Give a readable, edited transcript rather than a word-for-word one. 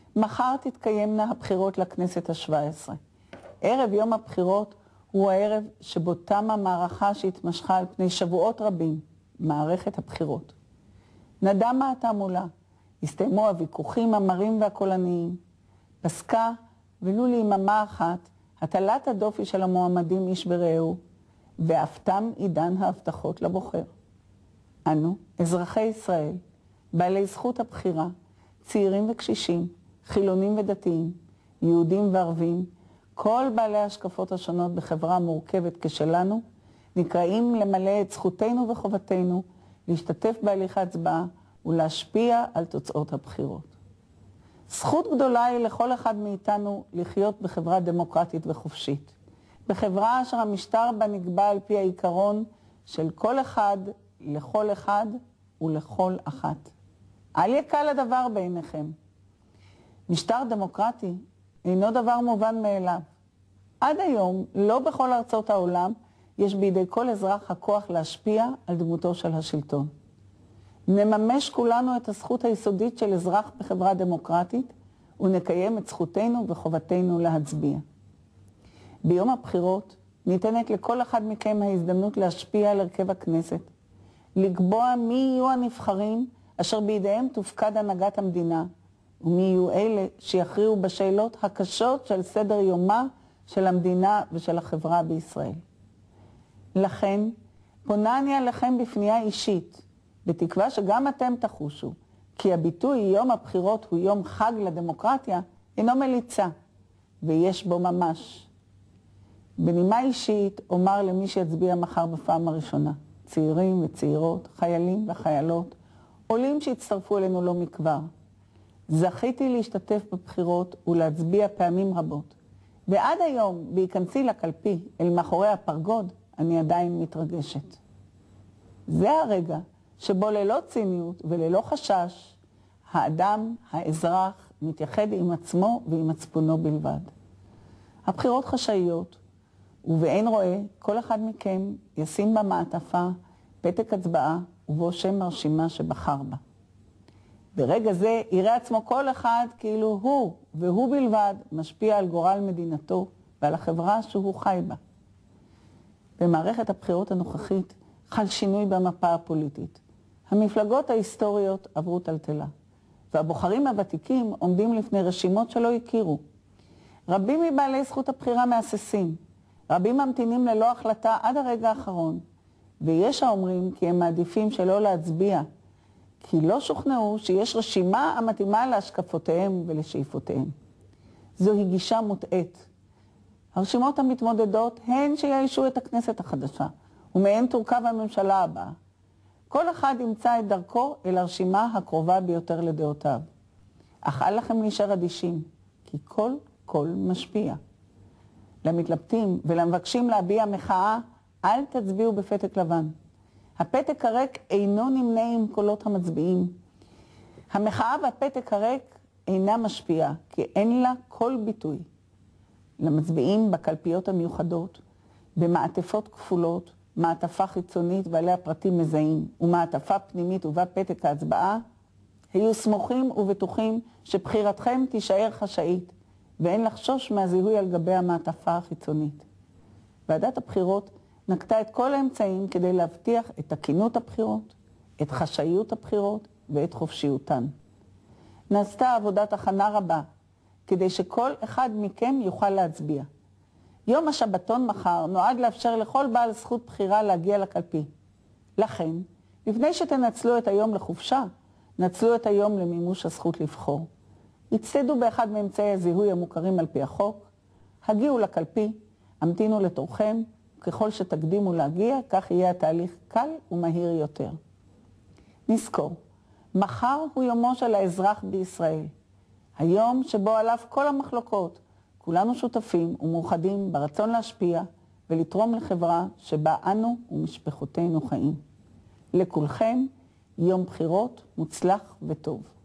מחר תתקיימנה הבחירות לכנסת ה-17. ערב יום הבחירות הוא הערב שבו תמה מערכה שהתמשכה על פני שבועות רבים, מערכת הבחירות. נדמה התעמולה, הסתיימו הוויכוחים המרים והקולניים, פסקה ולו ליממה אחת הטלת הדופי של המועמדים איש ברעהו, ואף תם עידן ההבטחות לבוחר. אנו, אזרחי ישראל, בעלי זכות הבחירה, צעירים וקשישים, חילונים ודתיים, יהודים וערבים, כל בעלי ההשקפות השונות בחברה מורכבת כשלנו, נקראים למלא את זכותנו וחובתנו, להשתתף בהליך ההצבעה ולהשפיע על תוצאות הבחירות. זכות גדולה היא לכל אחד מאיתנו לחיות בחברה דמוקרטית וחופשית. בחברה אשר המשטר בה נקבע על פי העיקרון של כל אחד לכל אחד ולכל אחת. אל יקל הדבר בעיניכם. משטר דמוקרטי אינו דבר מובן מאליו. עד היום, לא בכל ארצות העולם, יש בידי כל אזרח הכוח להשפיע על דמותו של השלטון. נממש כולנו את הזכות היסודית של אזרח בחברה דמוקרטית, ונקיים את זכותנו וחובתנו להצביע. ביום הבחירות ניתנת לכל אחד מכם ההזדמנות להשפיע על הרכב הכנסת, לקבוע מי יהיו הנבחרים אשר בידיהם תופקד הנהגת המדינה, ומי יהיו אלה שיכריעו בשאלות הקשות של סדר יומה של המדינה ושל החברה בישראל. לכן, פונה אני עליכם בפנייה אישית, בתקווה שגם אתם תחושו, כי הביטוי יום הבחירות הוא יום חג לדמוקרטיה, אינו מליצה, ויש בו ממש. בנימה אישית אומר למי שיצביע מחר בפעם הראשונה, צעירים וצעירות, חיילים וחיילות, עולים שהצטרפו אלינו לא מכבר. זכיתי להשתתף בבחירות ולהצביע פעמים רבות, ועד היום, בהיכנסי לקלפי אל מאחורי הפרגוד, אני עדיין מתרגשת. זה הרגע שבו ללא ציניות וללא חשש, האדם, האזרח, מתייחד עם עצמו ועם מצפונו בלבד. הבחירות חשאיות, ובאין רואה, כל אחד מכם ישים במעטפה פתק הצבעה ובו שם הרשימה שבחר בה. ברגע זה יראה עצמו כל אחד כאילו הוא והוא בלבד משפיע על גורל מדינתו ועל החברה שהוא חי בה. במערכת הבחירות הנוכחית חל שינוי במפה הפוליטית. המפלגות ההיסטוריות עברו טלטלה, והבוחרים הוותיקים עומדים לפני רשימות שלא הכירו. רבים מבעלי זכות הבחירה מהססים, רבים ממתינים ללא החלטה עד הרגע האחרון, ויש האומרים כי הם מעדיפים שלא להצביע, כי לא שוכנעו שיש רשימה המתאימה להשקפותיהם ולשאיפותיהם. זוהי גישה מוטעית. הרשימות המתמודדות הן שיאיישו את הכנסת החדשה, ומהן תורכב הממשלה הבאה. כל אחד ימצא את דרכו אל הרשימה הקרובה ביותר לדעותיו. אך אל לכם להישאר אדישים, כי כל קול משפיע. למתלבטים ולמבקשים להביע מחאה, אל תצביעו בפתק לבן. הפתק הריק אינו נמנה עם קולות המצביעים. המחאה בפתק הריק אינה משפיעה, כי אין לה כל ביטוי. למצביעים בקלפיות המיוחדות, במעטפות כפולות, מעטפה חיצונית ועליה פרטים מזהים, ומעטפה פנימית ובה פתק ההצבעה, היו סמוכים ובטוחים שבחירתכם תישאר חשאית, ואין לחשוש מהזיהוי על גבי המעטפה החיצונית. ועדת הבחירות נקטה את כל האמצעים כדי להבטיח את תקינות הבחירות, את חשאיות הבחירות ואת חופשיותן. נעשתה עבודת הכנה רבה, כדי שכל אחד מכם יוכל להצביע. יום השבתון מחר נועד לאפשר לכל בעל זכות בחירה להגיע לקלפי. לכן, לפני שתנצלו את היום לחופשה, נצלו את היום למימוש הזכות לבחור. הצטיידו באחד מאמצעי הזיהוי המוכרים על פי החוק, הגיעו לקלפי, המתינו לתורכם, וככל שתקדימו להגיע, כך יהיה התהליך קל ומהיר יותר. נזכור, מחר הוא יומו של האזרח בישראל. היום שבו עליו כל המחלוקות, כולנו שותפים ומאוחדים ברצון להשפיע ולתרום לחברה שבה אנו ומשפחותינו חיים. לכולכם, יום בחירות מוצלח וטוב.